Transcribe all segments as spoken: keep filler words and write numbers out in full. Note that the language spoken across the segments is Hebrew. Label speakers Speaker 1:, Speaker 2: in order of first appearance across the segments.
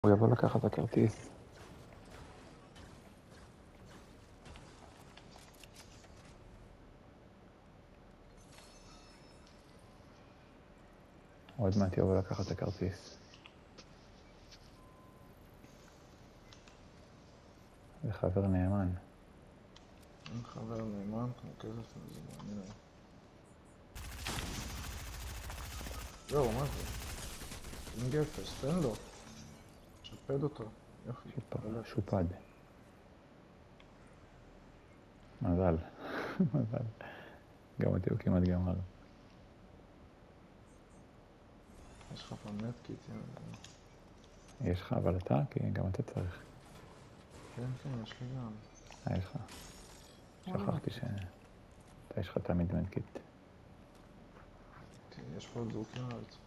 Speaker 1: הוא יבוא לקחת את הכרטיס. עוד מעט יבוא לקחת את הכרטיס. זה חבר נאמן.
Speaker 2: אין חבר נאמן, כמו כסף זה מעניין. זהו, מה זה? עם גפס, תן לו. שפד אותו. יופי.
Speaker 1: שופד. מזל. מזל. גם אותי הוא כמעט גמר.
Speaker 2: יש לך פעם נטקיט?
Speaker 1: יש לך, אבל אתה? כי גם אתה צריך.
Speaker 2: כן, כן, יש לי גם.
Speaker 1: אה, יש לך. שכחתי שאתה יש לך תמיד נטקיט.
Speaker 2: יש פה עוד זרוקים על הרצפה.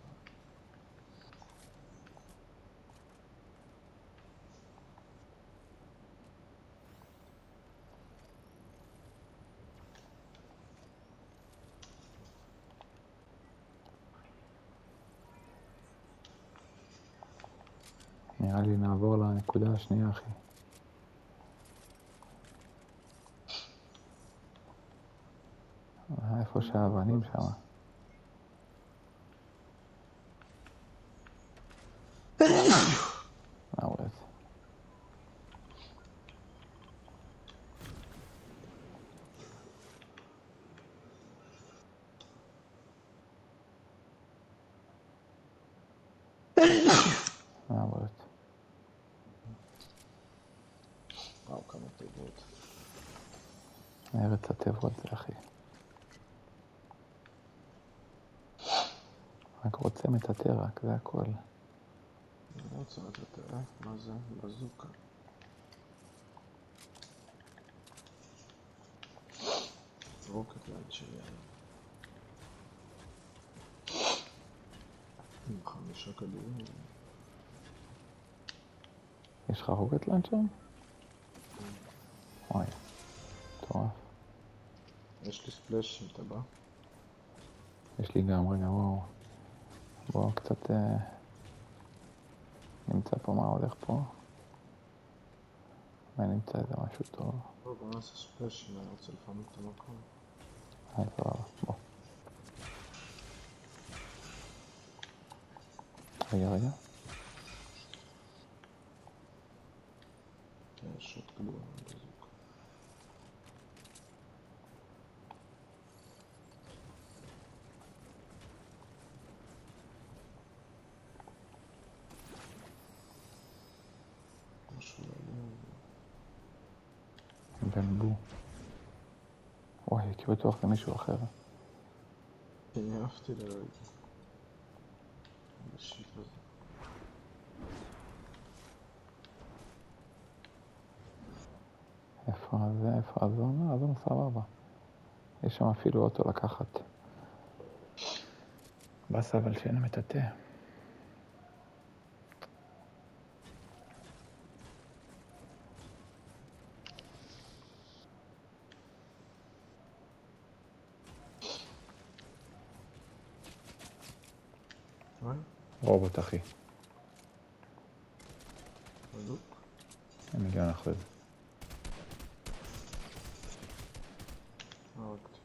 Speaker 1: נראה לי נעבור לנקודה השנייה, אחי. איפה שהאבנים שם. מה רואה את זה? מה רואה את זה?
Speaker 2: וואו, כמה תיבות.
Speaker 1: ארץ התיבות זה, אחי. רק רוצה מטאטא רק, זה הכל.
Speaker 2: אני רוצה לטאטא, מה זה? בזוקה. רוקט ליד שלי. עם חמישה כדורים.
Speaker 1: יש לך רוקט לנצ'ר? וואי, מטורף.
Speaker 2: יש לי ספלש אם אתה בא.
Speaker 1: יש לי גם, רגע, וואו. בואו קצת אה, נמצא פה מה הולך פה. ונמצא איזה משהו טוב.
Speaker 2: בוא, בוא נעשה ספלש אם אני רוצה לפעמים את המקום.
Speaker 1: אה, סבבה, בוא. רגע, רגע.
Speaker 2: כן, יש עוד כדורים בזוקה. משהו לעניין.
Speaker 1: בנבו. וואי, הייתי בטוח זה מישהו אחר.
Speaker 2: כן, אהבתי לרגע. בשיט הזה.
Speaker 1: איפה זה, איפה הזונה? הזונה סבבה. יש שם אפילו אוטו לקחת. בס אבל שאין מטאטא. רובוט, אחי.
Speaker 2: בזוק?
Speaker 1: אני מיליון אחוז.
Speaker 2: הרגתי.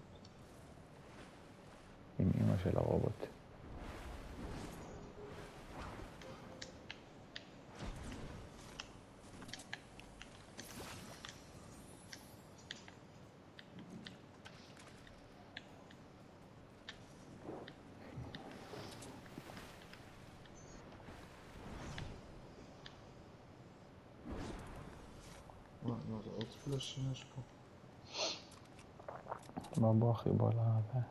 Speaker 1: עם אמא של הרובוט.
Speaker 2: מה, מה זה עוד ספלשים יש פה?
Speaker 1: בוא בוא אחי, בוא לזה.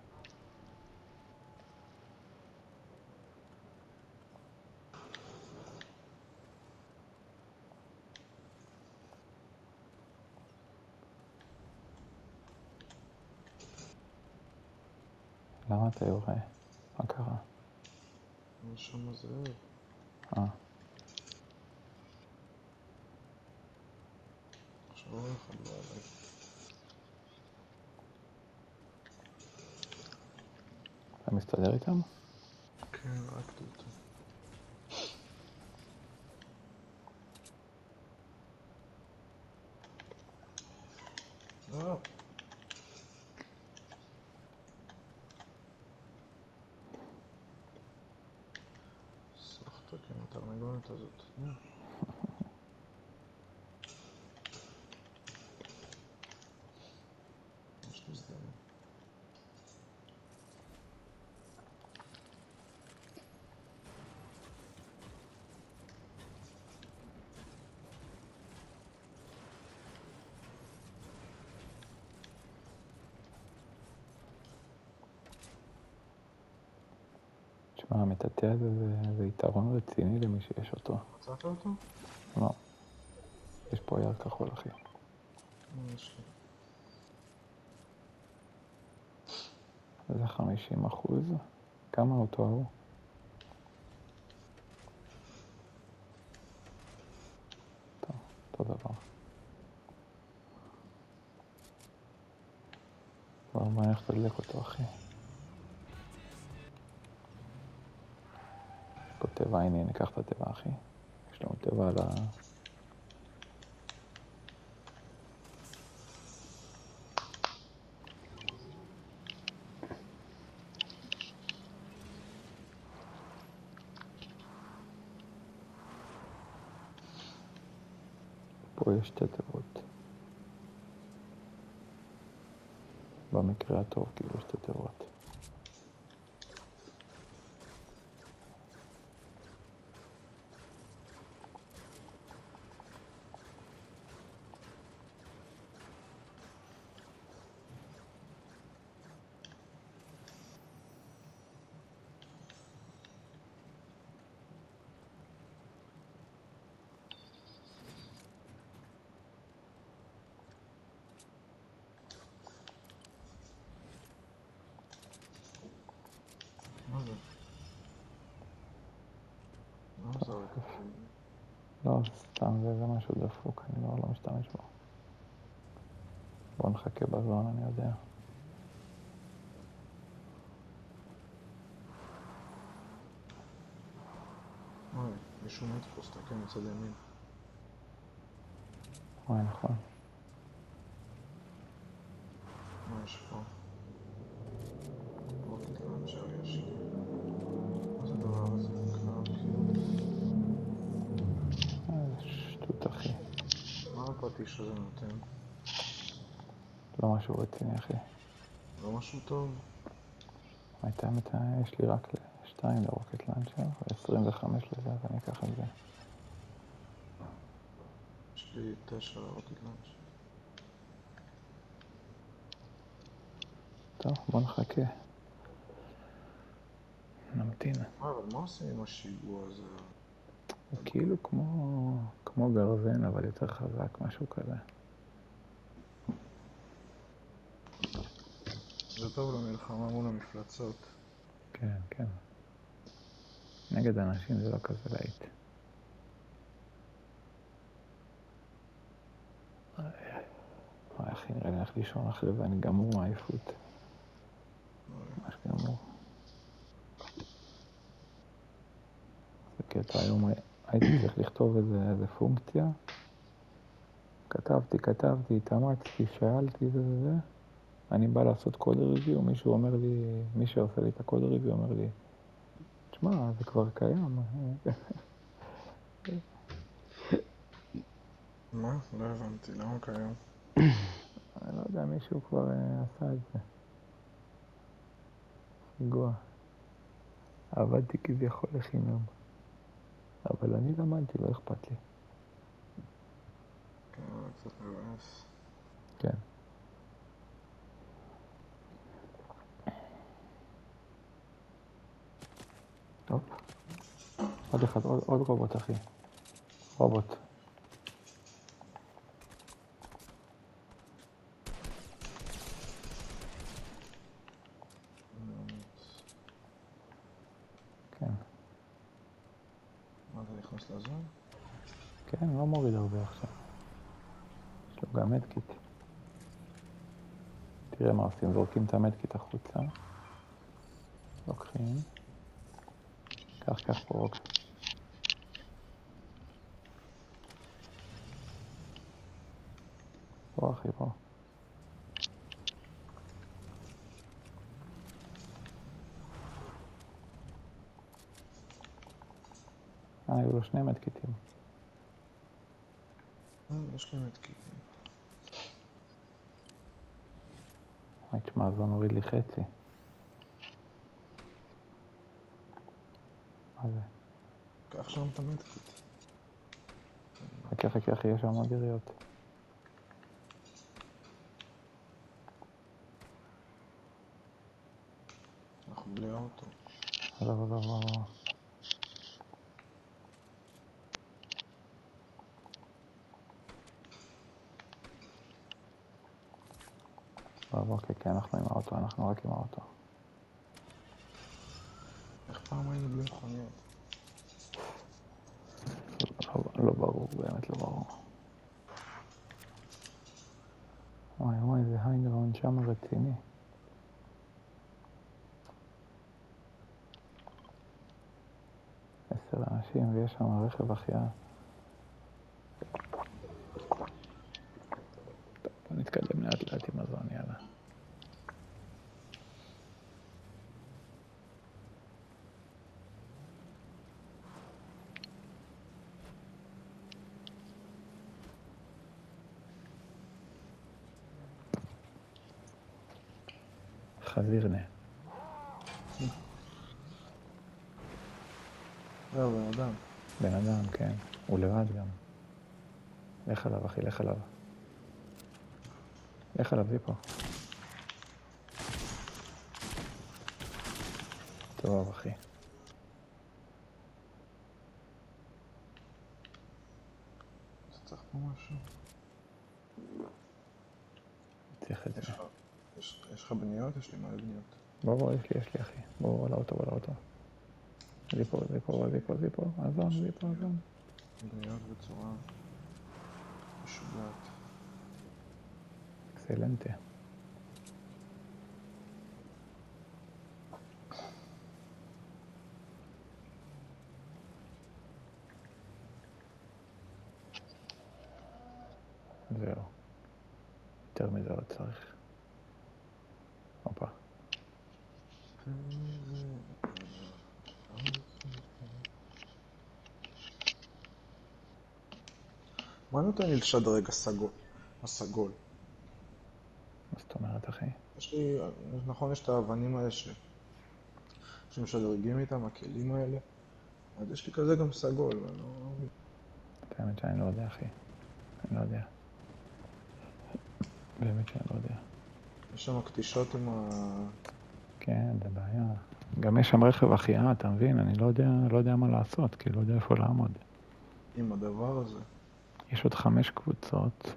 Speaker 1: למה אתה יורה? מה קרה?
Speaker 2: יש שם זאב.
Speaker 1: אה.
Speaker 2: עכשיו לא אחד לא עליי.
Speaker 1: אתה מסתדר איתם?
Speaker 2: כן, הרגתי אותו. לא. סחטק עם התרנגולת הזאת. יש לי סדרים.
Speaker 1: תשמע, המטאטא הזה זה, זה יתרון רציני למי שיש אותו.
Speaker 2: מצאת אותו?
Speaker 1: לא. יש פה יד כחול, אחי.
Speaker 2: יש לי.
Speaker 1: זה חמישים אחוז. כמה אותו ההוא? טוב, אותו דבר. כבר מה איך תדלק אותו, אחי? פה טבע, הנה, ניקח את הטבע, אחי. יש לנו טבע על ה... פה יש שתי תיבות. במקרה הטוב, כאילו שתי תיבות.
Speaker 2: מה זה? מה זה רק?
Speaker 1: לא, סתם זה, זה משהו דפוק, אני לא, לא משתמש בו. בוא נחכה בזמן, אני יודע.
Speaker 2: אוי, מישהו מת פה, סתכל מצד ימין.
Speaker 1: וואי, נכון.
Speaker 2: מה יש פה? רוטט לאנצ'ר יש לי. מה זה הדבר הזה? קלאוד קיוט.
Speaker 1: איזה שטות, אחי.
Speaker 2: מה הפטיש הזה נותן?
Speaker 1: לא משהו רציני, אחי.
Speaker 2: לא משהו טוב?
Speaker 1: הייתה מתה, יש לי רק שתיים לרוקט לאנצ'ר, ו-עשרים וחמש לזה, אז אני אקח את זה.
Speaker 2: יש לי תשע לרוטט לאנצ'ר.
Speaker 1: טוב, בוא נחכה. נמתין.
Speaker 2: מה, אבל מה עושים עם השיגוע הזה?
Speaker 1: הוא כאילו כמו, כמו גרזן, אבל יותר חזק, משהו כזה.
Speaker 2: זה טוב למלחמה מול המפלצות.
Speaker 1: כן, כן. נגד אנשים זה לא כזה להיט. וואי, אחי, נראה לי הולך לישון אחרי ואני גמור מעייפות. ממש גמור. זה קטע, היום הייתי צריך לכתוב איזה, איזה פונקציה. כתבתי, כתבתי, התאמצתי, שאלתי זה וזה. אני בא לעשות קוד ריוויו, מישהו אומר לי, מי שעושה לי את הקוד ריוויו אומר לי, תשמע, זה כבר קיים.
Speaker 2: מה? לא הבנתי, למה קיים?
Speaker 1: אני לא יודע, מישהו כבר עשה את זה. פיגוע. עבדתי כביכול לחינם. אבל אני למדתי, לא אכפת לי.
Speaker 2: כן, זה קצת מבאס.
Speaker 1: כן. טוב. עוד אחד, עוד, עוד רובוט, אחי. רובוט. כן.
Speaker 2: מה, אתה נכנס לזון?
Speaker 1: כן, לא מוריד הרבה עכשיו. יש לו גם מדקיט. תראה מה עושים, זורקים את המדקיט החוצה. לוקחים. כך, כך פה רוק. בוא אחי, בוא. היו לו שני מדקיטים.
Speaker 2: יש לי מדקיטים.
Speaker 1: וואי, תשמע, זו נוריד לי חצי. מה זה?
Speaker 2: קח שם את המדקיט.
Speaker 1: חכה, חכה, אחי, יש שם עוד יריות.
Speaker 2: אנחנו בלי האוטו.
Speaker 1: עזוב, עזוב, עזוב. עזוב, אוקיי, כן, אנחנו עם האוטו, אנחנו רק עם האוטו.
Speaker 2: איך פעם היינו בלי מכוניות?
Speaker 1: לא, לא ברור, באמת לא ברור. וואי וואי, זה היינגראונד שם רציני. עשר אנשים ויש שם רכב החייאה. בוא נתקדם לאט לאט עם מזון, יאללה. חזירנה.
Speaker 2: זהו, בן אדם.
Speaker 1: בן אדם, כן. הוא לבד גם. לך עליו, אחי, לך עליו. לך עליו, זה פה. טוב, אחי.
Speaker 2: אתה צריך פה משהו?
Speaker 1: צריך את זה.
Speaker 2: יש לך- יש יש לך בניות? יש לי מלא בניות.
Speaker 1: בוא, בוא, יש לי, יש לי, אחי. בוא, בוא לאוטו, בוא לאוטו. זה פה, זה פה, זה פה, זה פה. עזון, זה פה, עזון.
Speaker 2: בניות בצורה משוגעת.
Speaker 1: אקסלנטה. זהו. יותר מזה עוד צריך. הופה.
Speaker 2: מה נותן לי לשדרג הסגול? הסגול.
Speaker 1: מה זאת אומרת, אחי?
Speaker 2: יש לי, נכון, יש את האבנים האלה ש... שמשדרגים איתם, הכלים האלה. אז יש לי כזה גם סגול, ואני לא...
Speaker 1: באמת שאני לא יודע, אחי. אני לא יודע. באמת שאני לא יודע.
Speaker 2: יש שם קטישות עם ה...
Speaker 1: כן, זה בעיה. גם יש שם רכב החייאה, אתה מבין? אני לא יודע, לא יודע מה לעשות, כי לא יודע איפה לעמוד.
Speaker 2: עם הדבר הזה.
Speaker 1: יש עוד חמש קבוצות.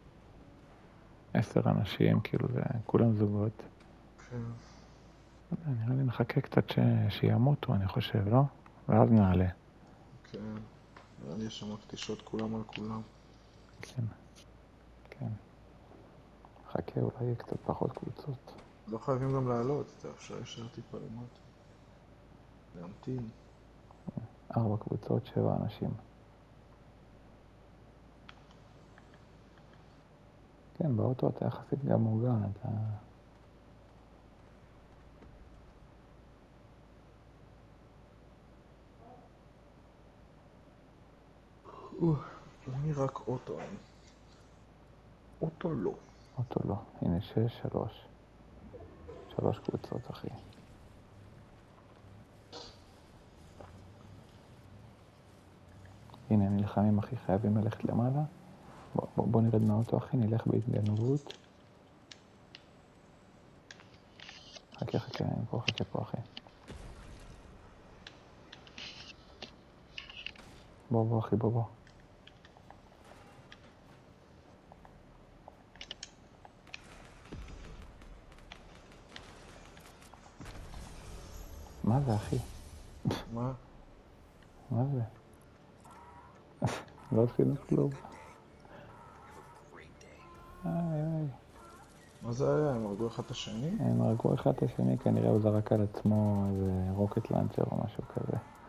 Speaker 1: עשר אנשים, כאילו זה, כולם זוגות.
Speaker 2: כן.
Speaker 1: לא יודע, נראה לי נחכה קצת ש... שימותו, אני חושב, לא? ואז נעלה.
Speaker 2: כן. נראה לי יש שם קטישות כולם על כולם.
Speaker 1: כן. כן. חכה, אולי יהיה קצת פחות קבוצות.
Speaker 2: לא חייבים גם לעלות, אתה אפשר להישאר טיפה למטה. להמתין.
Speaker 1: ארבע קבוצות, שבע אנשים. כן, באוטו אתה יחסית גם מוגן, אתה...
Speaker 2: אני רק אוטו. אוטו לא.
Speaker 1: אוטו לא. הנה, שש, שלוש. שלוש קבוצות, אחי. הנה, הם נלחמים, אחי, חייבים ללכת למעלה. בוא, בוא, בוא נרד מהאוטו, אחי, נלך בהתגנבות. חכה, חכה, אני פה, חכה פה, אחי. בוא, בוא, אחי, בוא, בוא. מה זה, אחי?
Speaker 2: מה?
Speaker 1: מה זה? לא עשינו כלום. איי, איי.
Speaker 2: מה זה היה? הם הרגו אחד את השני?
Speaker 1: הם הרגו אחד את השני, כנראה הוא זרק על עצמו איזה רוקט לנצ'ר או משהו כזה.